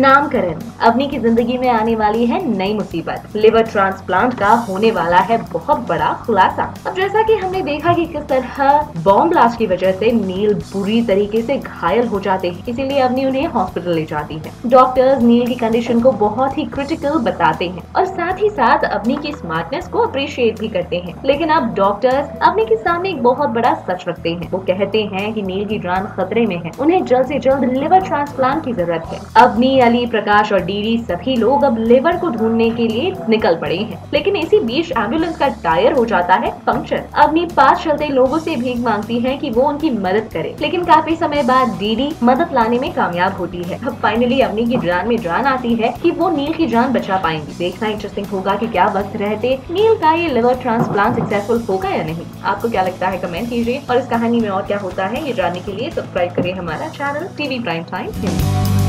नामकरण। अवनी की जिंदगी में आने वाली है नई मुसीबत। लिवर ट्रांसप्लांट का होने वाला है बहुत बड़ा खुलासा। अब जैसा कि हमने देखा कि किस तरह बॉम्ब ब्लास्ट की वजह से नील बुरी तरीके से घायल हो जाते हैं, इसीलिए अवनी उन्हें हॉस्पिटल ले जाती है। डॉक्टर्स नील की कंडीशन को बहुत ही क्रिटिकल बताते हैं और साथ ही साथ अवनी की स्मार्टनेस को अप्रिशिएट भी करते हैं। लेकिन अब डॉक्टर्स अवनी के सामने एक बहुत बड़ा सच रखते हैं। वो कहते हैं कि नील की जान खतरे में है, उन्हें जल्द से जल्द लिवर ट्रांसप्लांट की जरूरत है। अवनी, अली, प्रकाश और डीडी सभी लोग अब लिवर को ढूंढने के लिए निकल पड़े हैं। लेकिन इसी बीच एम्बुलेंस का टायर हो जाता है पंक्चर। अवनी पास चलते लोगों से भीख मांगती है कि वो उनकी मदद करे, लेकिन काफी समय बाद डीडी मदद लाने में कामयाब होती है। अब फाइनली अवनी की जान में जान आती है कि वो नील की जान बचा पाएंगी। देखना इंटरेस्टिंग होगा कि क्या वक्त रहते नील का ये लिवर ट्रांसप्लांट सक्सेसफुल होगा या नहीं। आपको क्या लगता है कमेंट कीजिए और इस कहानी में और क्या होता है ये जानने के लिए सब्सक्राइब करिए हमारा चैनल टीवी प्राइम टाइम।